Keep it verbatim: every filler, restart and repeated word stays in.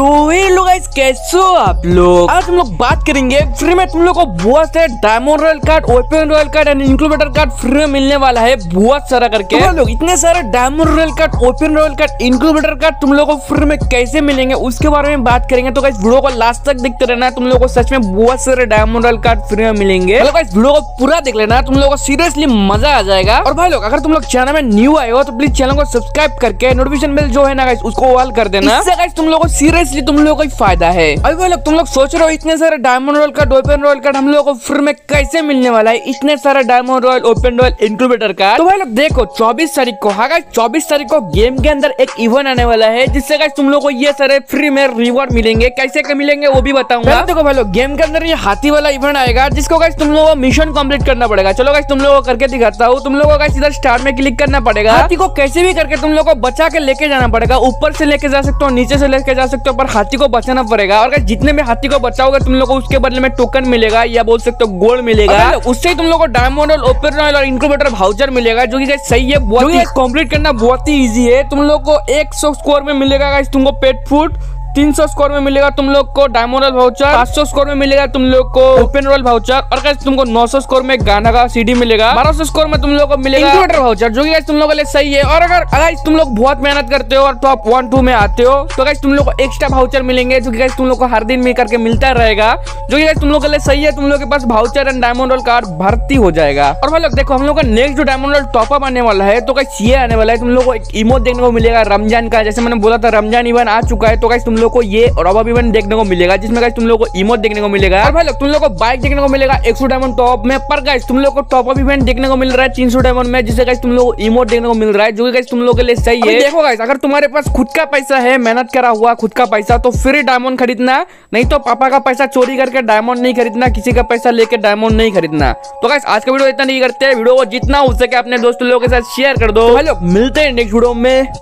तो ये लोग गाइस कैसे हो आप लोग। आज हम लोग बात करेंगे फ्री में तुम लोग को बहुत सारे diamond royal card, open royal card and incubator card free में मिलने वाला है बहुत सारा करके। तो लोग इतने सारे diamond royal card, open royal card, incubator card तुम लोग को फ्री में कैसे मिलेंगे उसके बारे में बात करेंगे। तो गाइस वीडियो को लास्ट तक देखते रहना, तुम लोग को सच में बहुत सारे डायमंड रॉयल कार्ड फ्री में मिलेंगे। तो गाइस वीडियो को पूरा देख लेना, तुम लोग को सीरियसली मजा आ जाएगा। और भाई लोग अगर तुम लोग चैनल में न्यू आए हो तो प्लीज चैनल को सब्सक्राइब करके नोटिफिकेशन बेल जो है ना गाइस उसको ऑल कर देना। इससे गाइस तुम लोग को सीरियसली तुम लोग को फायदा है। अभी भाई लोग तुम लोग सोच रहे हो इतने सारे diamond royal card, open royal card हम लोग को फ्री में कैसे मिलने वाला है, इतने सारे diamond royal, open royal, incubator card. तो भाई लोग देखो चौबीस तारीख को हाँ गाइस चौबीस तारीख को गेम के अंदर एक इवेंट आने वाला है जिससे गाइस तुम लोग को ये सारे फ्री में रिवॉर्ड मिलेंगे। कैसे के मिलेंगे वो भी बताऊंगा। देखो भाई लोग गेम के अंदर ये हाथी वाला इवेंट आएगा जिसको गाइस तुम लोगों को मिशन कंप्लीट करना पड़ेगा। चलो गाइस तुम लोगों को करके दिखाता हूँ। तुम लोगों को गाइस इधर स्टार्ट में क्लिक करना पड़ेगा। हाथी को कैसे भी करके तुम लोग को बचा के लेके जाना पड़ेगा। ऊपर से लेके जा सकते हो, नीचे से लेके जा सकते हो, पर हाथी को बचाना पड़ेगा। और गाइस जितने भी हाथी को बचाओगे तुम लोग को उसके बदले में टोकन मिलेगा या बोल सकते हो गोल्ड मिलेगा। उससे ही तुम लोग को डायमंड रॉयल, ओपन रॉयल और इंक्यूबेटर वाउचर मिलेगा जो कि गाइस सही है। बहुत ही कंप्लीट करना बहुत ही इजी है। तुम लोग को एक सौ स्कोर में मिलेगा गाइस तुमको पेट फूड, तीन सौ स्कोर में मिलेगा तुम लोग को डायमंड रॉयल वाउचर, पाँच सौ स्कोर में मिलेगा तुम लोग को ओपन रॉयल वाउचर और गाइस तुमको नौ सौ स्कोर में गाना का सीडी मिलेगा, बारह सौ स्कोर में तुम लोग को मिलेगा इंक्यूबेटर वाउचर जो कि गाइस तुम लोगों के लिए सही है। और अगर गाइस तुम लोग बहुत मेहनत करते हो और टॉप वन टू में आते हो तो गाइस तुम लोग को एक्स्ट्रा वाउचर मिलेंगे जो कि गाइस तुम लोग को हर दिन में करके मिलता रहेगा जो कि गाइस तुम लोग के लिए सही है। तुम लोग के पास voucher and diamond royal card भर्ती हो जाएगा। और भाई लोग देखो हम लोग का नेक्स्ट जो डायमंड रॉयल टॉप अप आने वाला है तो गाइस ये आने वाला है। तुम लोग को एक इमोट देखने को मिलेगा रमजान का, जैसे मैंने बोला था रमजान इवेंट आ चुका है तो गाइस तुम लोग को ये इवेंट देखने को मिलेगा जिसमें गाइस तुम लोग को इमोट देखने को मिलेगा। और भाई लोग तुम लोग को बाइक देखने को मिलेगा एक सौ डायमंड टॉप में, पर गाइस तुम लोग को टॉप अप इवेंट देखने को मिल रहा है तीन सौ डायमंड में जिससे गाइस तुम लोग को इमोट देखने को मिल रहा है जो कि गाइस तुम लोग के लिए सही है। देखो गाइस अगर तुम्हारे पास खुद का पैसा है, मेहनत करा हुआ खुद का पैसा, तो फिर डायमंड खरीदना, नहीं तो पापा का पैसा चोरी करके डायमंड नहीं खरीदना, किसी का पैसा लेके डायमंड नहीं खरीदना। तो गाइस आज का वीडियो इतना नहीं करते, वीडियो को जितना हो सके अपने दोस्तों लोगों के साथ शेयर कर दो। भाई लोग मिलते हैं नेक्स्ट वीडियो में।